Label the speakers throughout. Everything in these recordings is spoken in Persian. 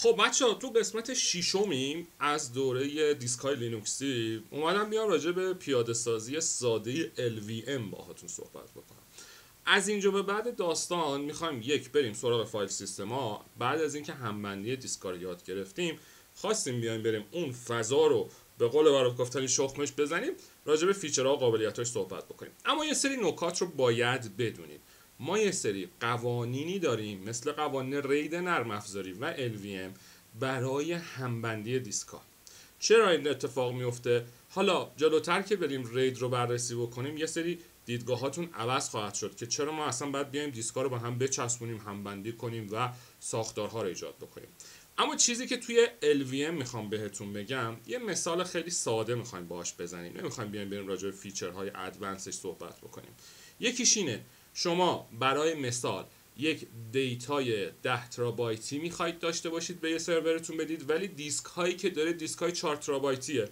Speaker 1: خب بچه‌ها تو قسمت ششمیم از دوره دیسکای لینوکسی اومدم بیام راجع به پیاده سازی ساده LVM باهاتون صحبت بکنم. از اینجا به بعد داستان میخوایم بریم سراغ فایل سیستما. بعد از اینکه همبندی دیسکا رو یاد گرفتیم خواستیم بیایم بریم اون فضا رو به قول معروف گفتنی شخمش بزنیم، راجع به فیچرها و قابلیتاش صحبت بکنیم. اما یه سری نکات رو باید بدونید. ما یه سری قوانینی داریم مثل قوانین رید نرم افزاری و LVM برای همبندی دیسکا. چرا این اتفاق میفته؟ حالا جلوتر که بریم رید رو بررسی بکنیم یه سری دیدگاهاتون عوض خواهد شد که چرا ما اصلا باید بیایم دیسکا رو با هم بچسبونیم، همبندی کنیم و ساختارها رو ایجاد بکنیم. اما چیزی که توی LVM میخوام بهتون بگم، یه مثال خیلی ساده میخوایم باهاش بزنیم، نمیخوایم بیایم بریم راجع به فیچرهای ادوانسش صحبت بکنیم. یکیش اینه شما برای مثال یک دیتای 10 ترابایتی میخواید داشته باشید به یه سرورتون بدید، ولی دیسک هایی که داره دیسک های 4 ترابایتیه،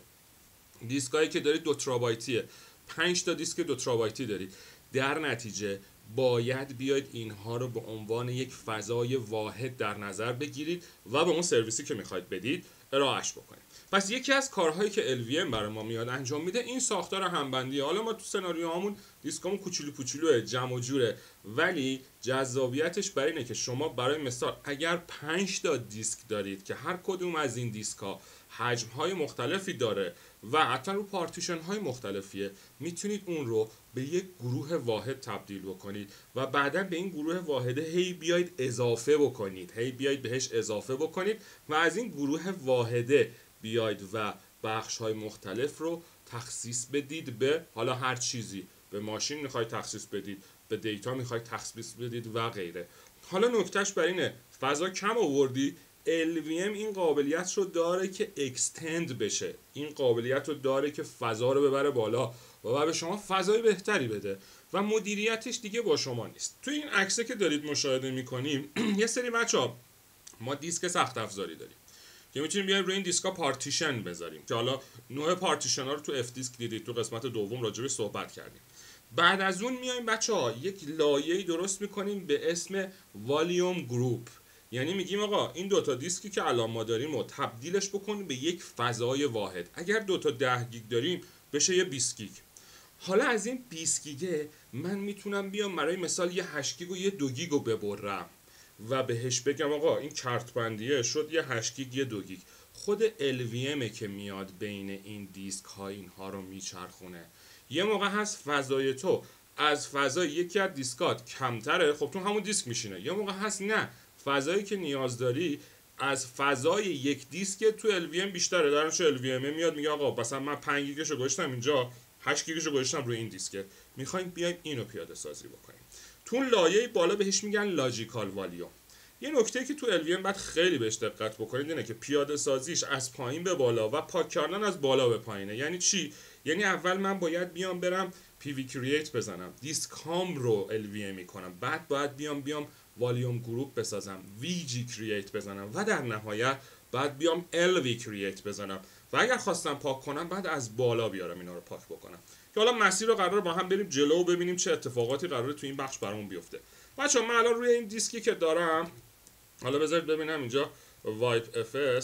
Speaker 1: دیسک هایی که داره 2 ترابایتیه، 5 تا دیسک 2 ترابایتی دارید. در نتیجه باید بیاید اینها رو به عنوان یک فضای واحد در نظر بگیرید و به اون سرویسی که میخواید بدید ارائهش بکنید. پس یکی از کارهایی که LVM برای ما میاد انجام میده این ساختار همبندی. حالا ما تو سناریوهامون دیسکامون کوچولو کوچولوه، جمع و جوره، ولی جذابیتش بر اینه که شما برای مثال اگر 5 تا دیسک دارید که هر کدوم از این دیسک‌ها حجم‌های مختلفی داره و حتی رو پارتیشن‌های مختلفیه، میتونید اون رو به یک گروه واحد تبدیل بکنید و بعدا به این گروه واحده هی بیاید اضافه بکنید، هی بیاید بهش اضافه بکنید و از این گروه واحده بیاید و بخش‌های مختلف رو تخصیص بدید به حالا هر چیزی. به ماشین میخواید تخصیص بدید، به دیتا میخواید تخصیص بدید و غیره. حالا نکتهش بر اینه فضا کم آوردی، LVM این قابلیت رو داره که اکستند بشه، این قابلیت رو داره که فضا رو ببره بالا و به شما فضای بهتری بده و مدیریتش دیگه با شما نیست. تو این عکسه که دارید مشاهده میکنیم یه سری بچه‌ها ما دیسک سخت افزاری داریم که میتونیم بیایم روی این دیسکا پارتیشن بذاریم که حالا نوع پارتیشن ها رو تو اف دیسک دیدید، تو قسمت دوم راجعش صحبت کردیم. بعد از اون میایم بچه‌ها یک لایه‌ای درست میکنیم به اسم والیوم گروپ، یعنی میگیم آقا این دوتا دیسکی که الان ما داریم رو تبدیلش بکنیم به یک فضای واحد. اگر دوتا 10 گیگ داریم بشه یه 20 گیگ. حالا از این 20 گیگه من میتونم بیام برای مثال یه 8 گیگ و یه 2 گیگ رو ببرم و بهش بگم آقا این کرت بندیه شد یه 8 گیگ یه 2 گیگ. خود LVM که میاد بین این دیسک ها اینها رو میچرخونه. یه موقع هست فضای تو از فضای یکی از دیسکات کمتره، خب تو همون دیسک میشینه. یه موقع هست نه، فضایی که نیاز داری از فضای یک دیسک تو LVM بیشتره. در نتیجه LVM میاد میگه آقا مثلا من 5 گیگشو گذاشتم اینجا، 8 گیگشو گذاشتم روی این دیسک، میخوایم بیایم اینو پیاده سازی بکنیم. تو اون لایه بالا بهش میگن لاجیکال والیوم. یه نکته که تو LVM باید خیلی بهش دقت بکنید اینه که پیاده سازیش از پایین به بالا و پاک کردن از بالا به پایینه. یعنی چی؟ یعنی اول من باید بیام برم PV create بزنم، دیسک هام رو LVM میکنم، بعد باید بیام والیوم گروپ بسازم، VG create بزنم و در نهایت بعد بیام LV create بزنم و اگر خواستم پاک کنم بعد از بالا بیارم اینا رو پاک بکنم. که حالا مسیر رو قرار با هم بریم جلو و ببینیم چه اتفاقاتی قراره تو این بخش برامون بیفته. بچه‌ها من الان روی این دیسکی که دارم، حالا بذارید ببینم اینجا wipe fs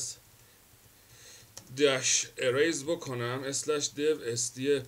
Speaker 1: dash erase بکنم /dev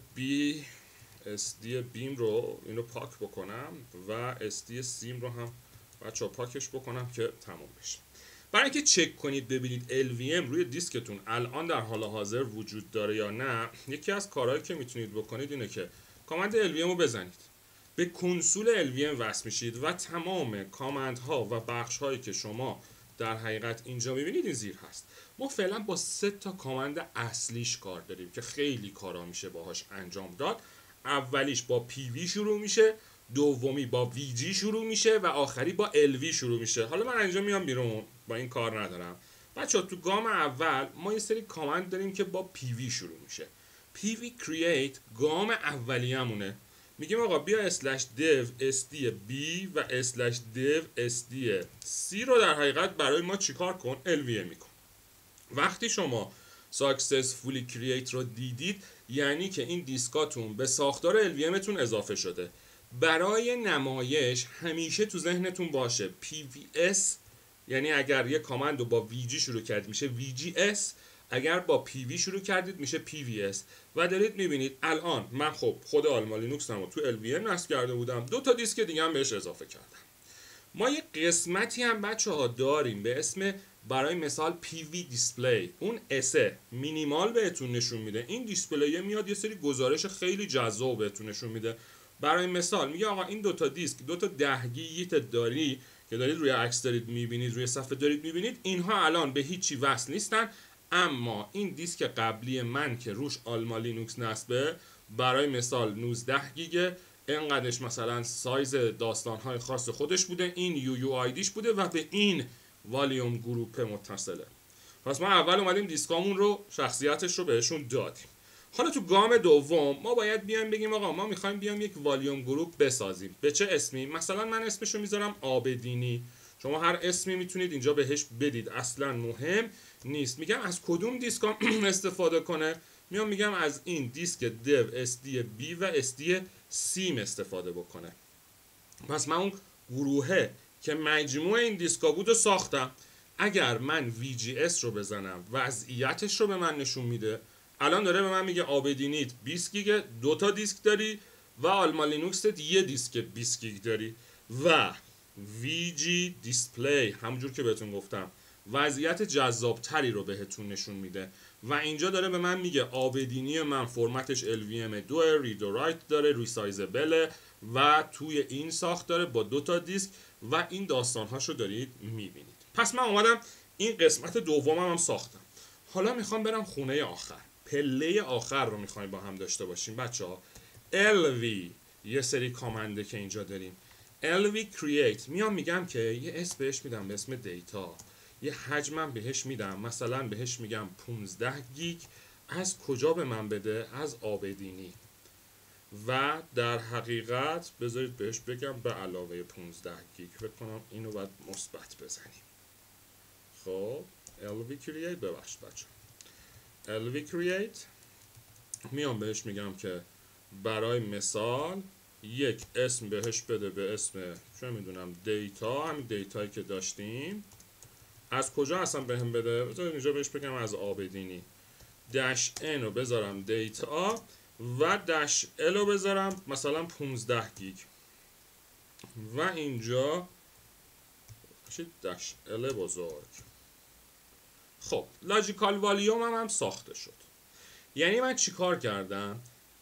Speaker 1: sd beam رو اینو پاک بکنم و sd sim رو هم بچه‌ها پاکش بکنم که تموم بشه. برای اینکه چک کنید ببینید LVM روی دیسکتون الان در حال حاضر وجود داره یا نه، یکی از کارهایی که میتونید بکنید اینه که کامند LVM رو بزنید، به کنسول LVM وصل میشید و تمام کامندها و بخش‌هایی که شما در حقیقت اینجا میبینید این زیر هست. ما فعلا با 3 تا کامند اصلیش کار داریم که خیلی کارا میشه باهاش انجام داد. اولیش با PV شروع میشه، دومی با VG شروع میشه و آخری با LV شروع میشه. حالا من اینجا میام بیرون، با این کار ندارم. بچه‌ها تو گام اول ما یه سری کامند داریم که با PV شروع میشه. PV create گام اولیه‌مونه. میگیم آقا بیا /dev sd b و /dev sd c رو در حقیقت برای ما چیکار کن؟ LVM میکن. وقتی شما successfully create رو دیدید یعنی که این دیسکاتون به ساختار LVM تون اضافه شده. برای نمایش همیشه تو ذهنتون باشه PVS یعنی اگر یه کامند رو با VG شروع کردید میشه VGS، اگر با PV شروع کردید میشه PVS. و دارید میبینید الان من خب خود آلما لینوکس رو تو LVM نصب کرده بودم، 2 تا دیسک دیگه هم بهش اضافه کردم. ما یه قسمتی هم بچه‌ها داریم به اسم برای مثال PV دیسپلی. اون اسه مینیمال بهتون نشون میده. این دیسپلی میاد یه سری گزارش خیلی جذاب بهتون نشون میده. برای مثال میگه آقا این 2 تا دیسک 2 تا 10 گیگیت داری که دارید روی عکس دارید میبینید، روی صفحه دارید میبینید، اینها الان به هیچی وصل نیستن، اما این دیسک قبلی من که روش آلما لینوکس نصبه برای مثال 19 گیگه، اینقدرش مثلا سایز داستان‌های خاص خودش بوده، این یو آیدیش بوده و به این والیوم گروپ متصله. پس ما اول اومدیم دیسکامون رو شخصیتش رو بهشون دادیم. حالا تو گام دوم ما باید بیایم بگیم آقا ما میخوایم بیایم یک والیوم گروپ بسازیم. به چه اسمی؟ مثلا من اسمشو میذارم آبدینی. شما هر اسمی میتونید اینجا بهش بدید، اصلا مهم نیست. میگم از کدوم دیسکام استفاده کنه؟ میگم از این دیسک دیو SD B و SD سیم استفاده بکنه. پس من اون گروهه که مجموع این دیسکا بود و ساختم. اگر من VGS رو بزنم وضعیتش رو به من نشون میده. الان داره به من میگه آبدینیت 20 گیگ 2 تا دیسک داری و آلما لینوکست یه دیسک 20 گیگ داری و VG دیسپلی همونجور که بهتون گفتم وضعیت جذاب تری رو بهتون نشون میده و اینجا داره به من میگه آبدینی من فرمتش LVM2 رید و رایت داره، ریسایزبله و توی این ساخت داره با 2 تا دیسک و این داستانهاشو دارید میبینید. پس من اومدم این قسمت دومم هم ساختم. حالا میخوام برم خونه آخر، پله آخر رو میخوایم با هم داشته باشیم بچه‌ها. LV یه سری کامنده که اینجا داریم LV create میگم که یه اسم بهش میدم به اسم دیتا، یه حجمم بهش میدم، مثلا بهش میگم 15 گیگ. از کجا به من بده؟ از آبدینی. و در حقیقت بذارید بهش بگم به علاوه 15 گیگ. فکر کنم اینو باید مثبت بزنیم. خب LV create ببخشید بچه LV create بهش میگم که برای مثال یک اسم بهش بده به اسم چه میدونم دیتا، همین دیتایی که داشتیم. از کجا اصلا بهم بده؟ بذارید اینجا بهش بگم از آبدینی. داش n رو بذارم دیتا و داش l رو بذارم مثلا 15 گیگ و اینجا داش l بزرگ. خب لاجیکال والیوم هم ساخته شد. یعنی من چیکار کردم؟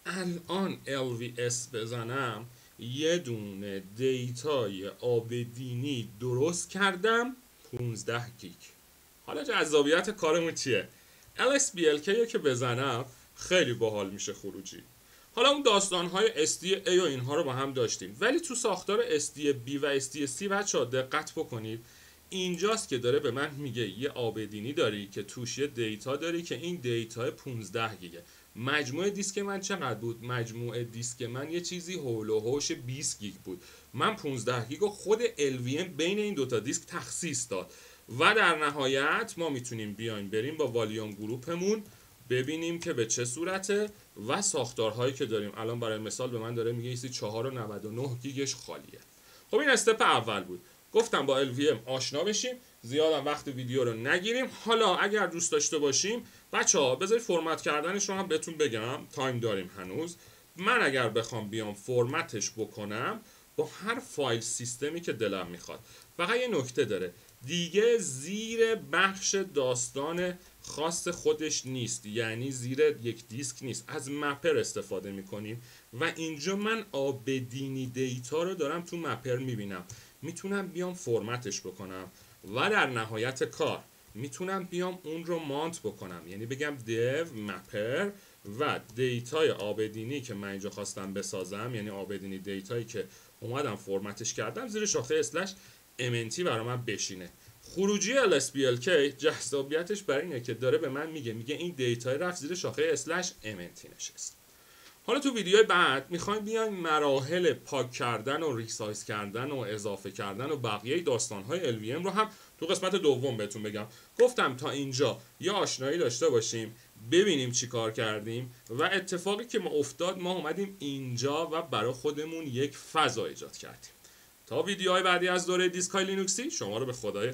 Speaker 1: الان LVS بزنم یه دونه دیتای آبدینی درست کردم 15 گیگ. حالا جذابیت کارمون چیه؟ LSBLK رو که بزنم خیلی باحال میشه خروجی. حالا اون داستانهای SDA و اینها رو با هم داشتیم، ولی تو ساختار SDB و SDC بچه‌ها دقت بکنید اینجاست که داره به من میگه یه آبدینی داری که توش یه دیتا داری که این دیتا 15 گیگه. مجموع دیسک من چقدر بود؟ مجموع دیسک من یه چیزی هول و هوش 20 گیگ بود. من 15 گیگ و خود LVM بین این دوتا دیسک تخصیص داد و در نهایت ما میتونیم بیایم بریم با والیوم گروپمون ببینیم که به چه صورته و ساختارهایی که داریم. الان برای مثال به من داره میگه ایسی 4.99 گیگش خالیه. خب این استپ اول بود. گفتم با LVM آشنا بشیم، زیادم وقت ویدیو رو نگیریم. حالا اگر دوست داشته باشیم بچه‌ها بذارید فرمت کردنش رو هم بهتون بگم، تایم داریم هنوز. من اگر بخوام بیام فرمتش بکنم با هر فایل سیستمی که دلم میخواد. فقط یه نکته داره، دیگه زیر بخش داستان خاص خودش نیست، یعنی زیر یک دیسک نیست، از مپر استفاده میکنیم و اینجا من آبدینی دیتا رو دارم تو مپر میبینم. میتونم بیام فرمتش بکنم و در نهایت کار میتونم بیام اون رو مانت بکنم، یعنی بگم دیو مپر و دیتای آبدینی که من اینجا خواستم بسازم، یعنی آبدینی دیتایی که اومدم فرمتش کردم زیر شاخه اسلش MNT برای من بشینه. خروجی LSBLK جذابیتش برای اینه که داره به من میگه این دیتای رفت زیر شاخه اسلش MNT نشست. حالا تو ویدیوی بعد میخوایم بیایم مراحل پاک کردن و ریسایز کردن و اضافه کردن و بقیه داستانهای LVM رو هم تو قسمت دوم بهتون بگم. گفتم تا اینجا یه آشنایی داشته باشیم، ببینیم چی کار کردیم و اتفاقی که ما افتاد ما اومدیم اینجا و برای خودمون یک فضا ایجاد کردیم. تا ویدیوهای بعدی از دوره دیسکای لینوکسی شما رو به خدای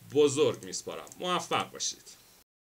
Speaker 1: بزرگ میسپارم. موفق باشید.